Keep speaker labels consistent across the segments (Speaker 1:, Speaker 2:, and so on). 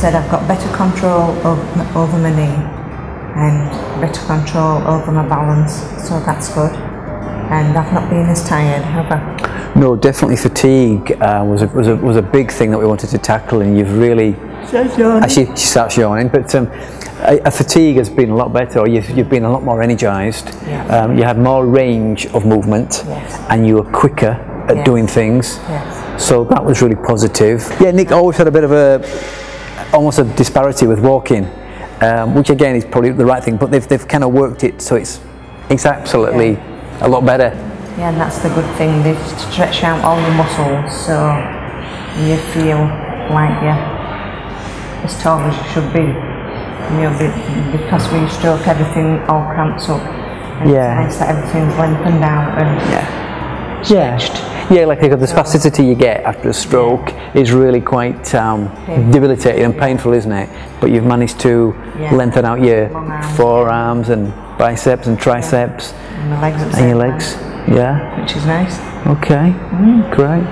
Speaker 1: said I've got better control over my knee and better control over my balance, so that's good. And I've not been as tired, have I?
Speaker 2: No, definitely fatigue was a big thing that we wanted to tackle, and you've really... Actually, she starts yawning, but a fatigue has been a lot better, or you've been a lot more energised.
Speaker 1: Yes.
Speaker 2: You had more range of movement,
Speaker 1: yes.
Speaker 2: and you were quicker at
Speaker 1: yes.
Speaker 2: doing things.
Speaker 1: Yes.
Speaker 2: So that was really positive. Yeah, Nick always had a bit of almost a disparity with walking, which again is probably the right thing, but they've kind of worked it so it's absolutely a lot better.
Speaker 1: Yeah, and that's the good thing. They've stretched out all the muscles, so you feel like you're as tall as you should be. You know, because when you stroke, everything all cramps up. And it's nice that everything's lengthened out and stretched.
Speaker 2: Yeah, like the spasticity you get after a stroke is really quite debilitating and painful, isn't it? But you've managed to lengthen out your forearms and biceps and triceps
Speaker 1: and the legs
Speaker 2: and your legs. Yeah,
Speaker 1: which is nice.
Speaker 2: Okay, great.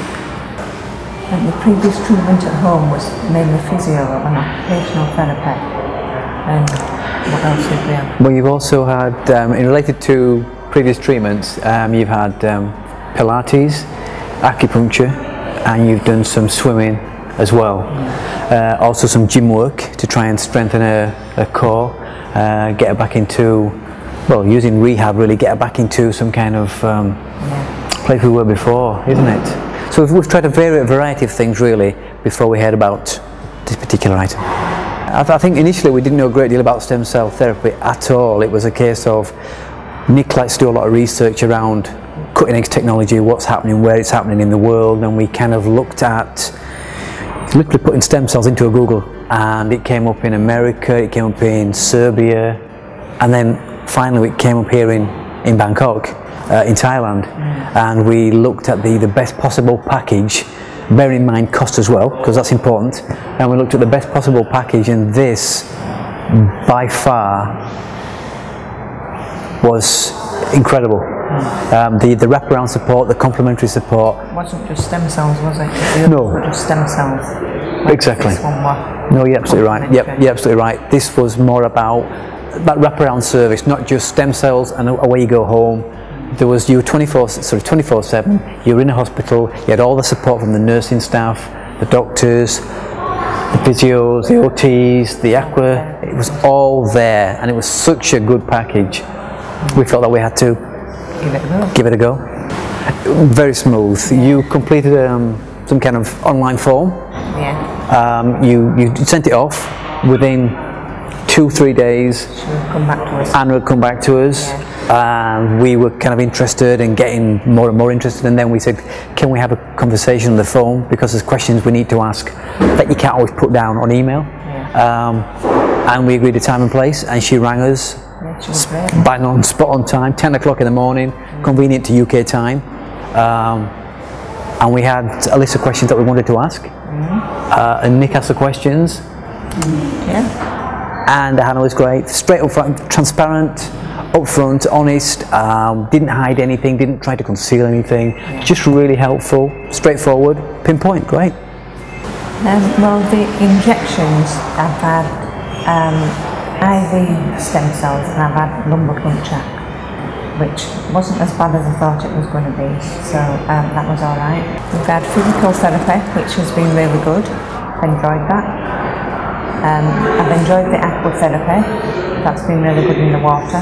Speaker 1: And the previous treatment at home was mainly physio and occupational therapy. And what else did we have?
Speaker 2: Well, you've also had, in related to previous treatments, you've had Pilates, acupuncture, and you've done some swimming as well. Also some gym work to try and strengthen her core, get her back into, well, using rehab really, get her back into some kind of place we were before, isn't it? So we've tried a variety of things really before we heard about this particular item. I think initially we didn't know a great deal about stem cell therapy at all. It was a case of Nick likes to do a lot of research around cutting edge technology, what's happening, where it's happening in the world, and we kind of looked at literally putting stem cells into a Google, and it came up in America, it came up in Serbia, and then finally it came up here in Bangkok, in Thailand, and we looked at the best possible package, bearing in mind cost as well, because that's important, and we looked at the best possible package, and this by far was incredible. The wraparound support, the complementary support.
Speaker 1: It wasn't just stem cells, was it?
Speaker 2: No.
Speaker 1: Just stem cells. Like
Speaker 2: exactly.
Speaker 1: This one was.
Speaker 2: No, you're absolutely right. Yep, you're absolutely right. This was more about that wraparound service, not just stem cells and away you go home. You were 24/7. You were in a hospital. You had all the support from the nursing staff, the doctors, the physios, the OTs, the aqua. It was all there, and it was such a good package. We felt that we had to give it a go. Very smooth. You completed some kind of online form.
Speaker 1: Yeah.
Speaker 2: You sent it off within 2-3 days.
Speaker 1: She would come back to us.
Speaker 2: Anna would come back to us.
Speaker 1: Yeah.
Speaker 2: We were kind of interested and getting more and more interested, and then we said, can we have a conversation on the phone, because there's questions we need to ask that you can't always put down on email.
Speaker 1: Yeah.
Speaker 2: And we agreed a time and place, and she rang us.
Speaker 1: Yeah, she was great.
Speaker 2: Bang on, spot on time, 10 o'clock in the morning, convenient to UK time. And we had a list of questions that we wanted to ask. And Nick asked the questions.
Speaker 1: Yeah.
Speaker 2: And Hannah was great, straight up front, transparent, upfront, honest, didn't hide anything, didn't try to conceal anything, just really helpful, straightforward, pinpoint, great.
Speaker 1: Well, the injections, I've had IV stem cells and I've had lumbar puncture, which wasn't as bad as I thought it was going to be, so that was alright. We've had physical therapy, which has been really good, enjoyed that. I've enjoyed the aqua therapy, that's been really good in the water.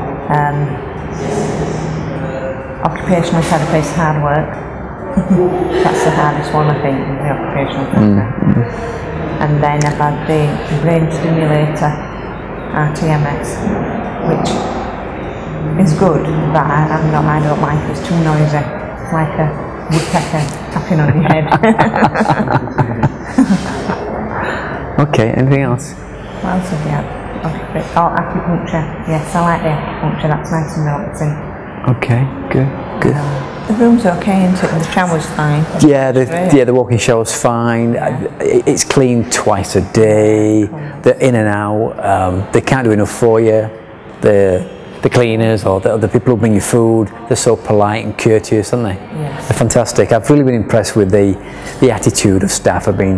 Speaker 1: Occupational therapy is hard work. That's the hardest one, I think, the occupational therapy. And then I've had the brain stimulator, RTMS, which is good, but I don't like it, it's too noisy. It's like a woodpecker tapping on your head.
Speaker 2: Okay, anything else?
Speaker 1: What else have you had? Oh, acupuncture. Yes, I like the acupuncture, that's nice and relaxing.
Speaker 2: Okay, good.
Speaker 1: The room's okay, isn't it? The shower's fine.
Speaker 2: Yeah, the walk-in shower's fine. It's cleaned twice a day. They're in and out. They can't do enough for you. The cleaners or the people who bring you food, they're so polite and courteous, aren't they?
Speaker 1: Yes.
Speaker 2: They're fantastic. I've really been impressed with the attitude of staff. I've been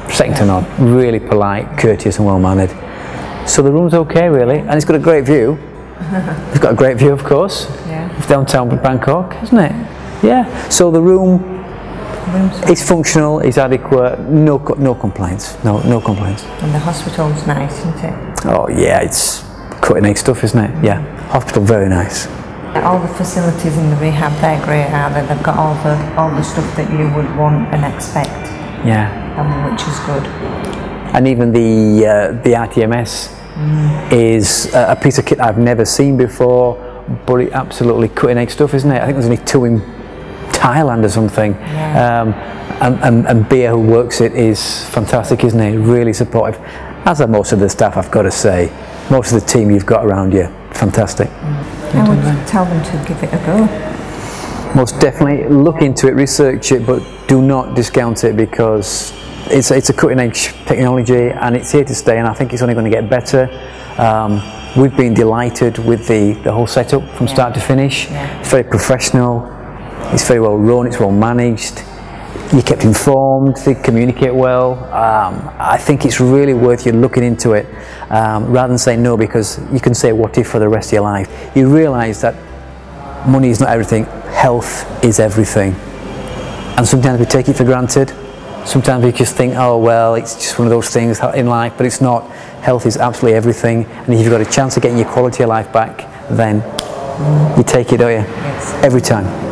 Speaker 2: second to none. Really polite, courteous and well mannered. So the room's okay really, and it's got a great view. It's got a great view, of course.
Speaker 1: Yeah.
Speaker 2: It's downtown Bangkok, isn't it? Yeah. So the room is functional, is adequate, no complaints, no complaints.
Speaker 1: And the hospital's nice, isn't it?
Speaker 2: Oh yeah, it's cutting edge stuff, isn't it? Yeah. Hospital, very nice.
Speaker 1: All the facilities in the rehab, they're great, aren't they? They've got all the stuff that you would want and expect.
Speaker 2: Yeah.
Speaker 1: Which is good.
Speaker 2: And even the RTMS is a piece of kit I've never seen before, but it absolutely cutting edge stuff, isn't it? I think there's only 2 in Thailand or something. Yeah. And Bia, who works it, is fantastic, isn't he? Really supportive. As are most of the staff, I've got to say. Most of the team you've got around you, fantastic.
Speaker 1: I would tell them to give it a go.
Speaker 2: Most definitely look into it, research it, but do not discount it, because it's a cutting edge technology and it's here to stay, and I think it's only going to get better. We've been delighted with the whole setup from start to finish. Yeah. It's very professional, it's very well run, it's well managed, you're kept informed, they communicate well. I think it's really worth you looking into it, rather than saying no, because you can say what if for the rest of your life. You realise that money is not everything, health is everything. And sometimes we take it for granted. Sometimes we just think, oh well, it's just one of those things in life, but it's not. Health is absolutely everything, and if you've got a chance of getting your quality of life back, then you take it, don't you?
Speaker 1: Yes.
Speaker 2: Every time.